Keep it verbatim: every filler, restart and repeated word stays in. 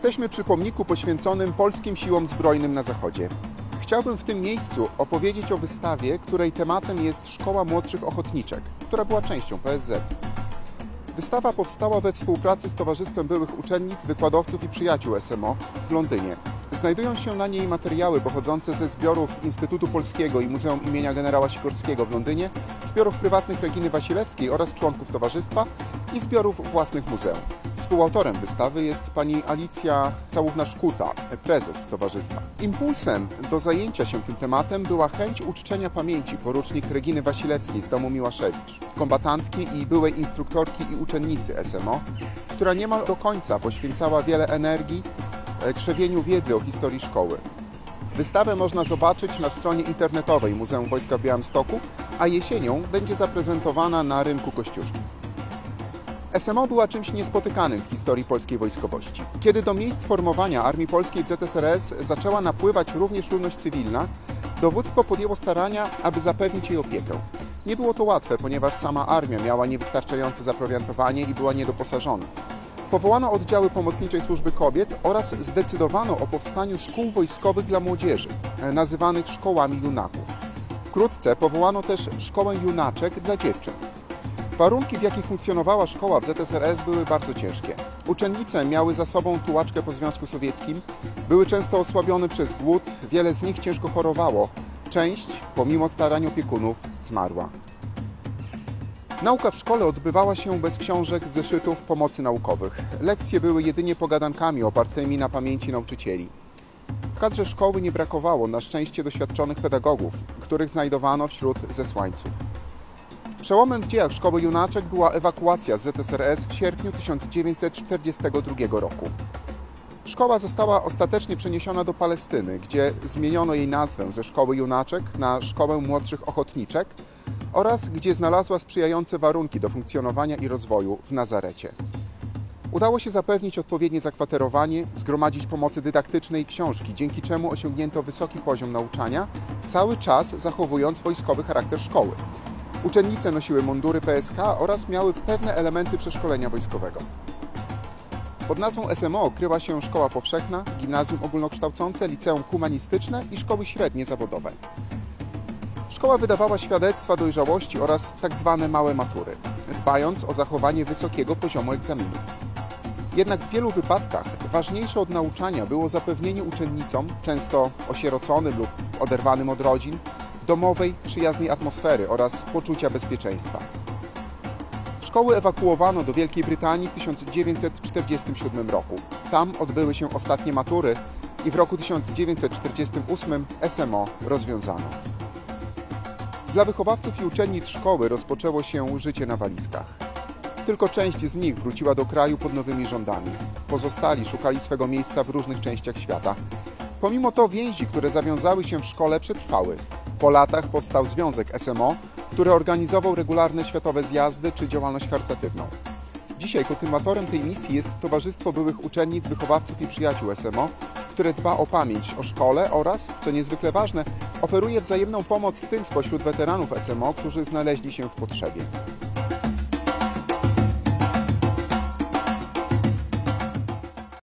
Jesteśmy przy pomniku poświęconym polskim siłom zbrojnym na Zachodzie. Chciałbym w tym miejscu opowiedzieć o wystawie, której tematem jest Szkoła Młodszych Ochotniczek, która była częścią P S Z. Wystawa powstała we współpracy z Towarzystwem Byłych Uczennic, Wykładowców i Przyjaciół S M O w Londynie. Znajdują się na niej materiały pochodzące ze zbiorów Instytutu Polskiego i Muzeum imienia Generała Sikorskiego w Londynie, zbiorów prywatnych Reginy Wasilewskiej oraz członków towarzystwa i zbiorów własnych muzeum. Współautorem wystawy jest pani Alicja Całówna-Szkuta, prezes towarzystwa. Impulsem do zajęcia się tym tematem była chęć uczczenia pamięci porucznik Reginy Wasilewskiej z domu Miłaszewicz, kombatantki i byłej instruktorki i uczennicy S M O, która niemal do końca poświęcała wiele energii krzewieniu wiedzy o historii szkoły. Wystawę można zobaczyć na stronie internetowej Muzeum Wojska w Białymstoku, a jesienią będzie zaprezentowana na rynku Kościuszki. S M O była czymś niespotykanym w historii polskiej wojskowości. Kiedy do miejsc formowania Armii Polskiej w Z S R S zaczęła napływać również ludność cywilna, dowództwo podjęło starania, aby zapewnić jej opiekę. Nie było to łatwe, ponieważ sama armia miała niewystarczające zaprowiantowanie i była niedoposażona. Powołano oddziały pomocniczej służby kobiet oraz zdecydowano o powstaniu szkół wojskowych dla młodzieży, nazywanych szkołami junaków. Wkrótce powołano też szkołę junaczek dla dziewczyn. Warunki, w jakich funkcjonowała szkoła w Z S R S, były bardzo ciężkie. Uczennice miały za sobą tułaczkę po Związku Sowieckim, były często osłabione przez głód, wiele z nich ciężko chorowało, część, pomimo starań opiekunów, zmarła. Nauka w szkole odbywała się bez książek, zeszytów, pomocy naukowych. Lekcje były jedynie pogadankami opartymi na pamięci nauczycieli. W kadrze szkoły nie brakowało na szczęście doświadczonych pedagogów, których znajdowano wśród zesłańców. Przełomem w dziejach Szkoły Junaczek była ewakuacja z Z S R S w sierpniu tysiąc dziewięćset czterdziestego drugiego roku. Szkoła została ostatecznie przeniesiona do Palestyny, gdzie zmieniono jej nazwę ze Szkoły Junaczek na Szkołę Młodszych Ochotniczek oraz gdzie znalazła sprzyjające warunki do funkcjonowania i rozwoju w Nazarecie. Udało się zapewnić odpowiednie zakwaterowanie, zgromadzić pomocy dydaktycznej i książki, dzięki czemu osiągnięto wysoki poziom nauczania, cały czas zachowując wojskowy charakter szkoły. Uczennice nosiły mundury P S K oraz miały pewne elementy przeszkolenia wojskowego. Pod nazwą S M O kryła się Szkoła Powszechna, Gimnazjum Ogólnokształcące, Liceum Humanistyczne i Szkoły Średnie Zawodowe. Szkoła wydawała świadectwa dojrzałości oraz tak zwane małe matury, dbając o zachowanie wysokiego poziomu egzaminów. Jednak w wielu wypadkach ważniejsze od nauczania było zapewnienie uczennicom, często osieroconym lub oderwanym od rodzin, domowej, przyjaznej atmosfery oraz poczucia bezpieczeństwa. Szkoły ewakuowano do Wielkiej Brytanii w tysiąc dziewięćset czterdziestym siódmym roku. Tam odbyły się ostatnie matury i w roku tysiąc dziewięćset czterdziestym ósmym S M O rozwiązano. Dla wychowawców i uczennic szkoły rozpoczęło się życie na walizkach. Tylko część z nich wróciła do kraju pod nowymi rządami. Pozostali szukali swego miejsca w różnych częściach świata. Pomimo to więzi, które zawiązały się w szkole, przetrwały. Po latach powstał Związek S M O, który organizował regularne światowe zjazdy czy działalność charytatywną. Dzisiaj kontynuatorem tej misji jest Towarzystwo Byłych Uczennic, Wychowawców i Przyjaciół S M O, które dba o pamięć o szkole oraz, co niezwykle ważne, oferuje wzajemną pomoc tym spośród weteranów S M O, którzy znaleźli się w potrzebie.